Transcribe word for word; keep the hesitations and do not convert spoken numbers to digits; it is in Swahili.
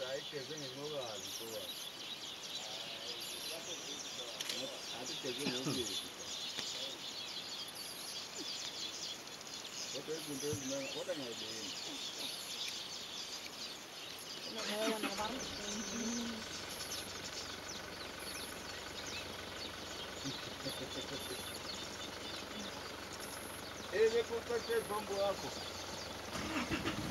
Haiteze ng'ogali kwa. Haiteze ng'ogali. What are you doing? What am I doing? Eh, me compete bombo wako.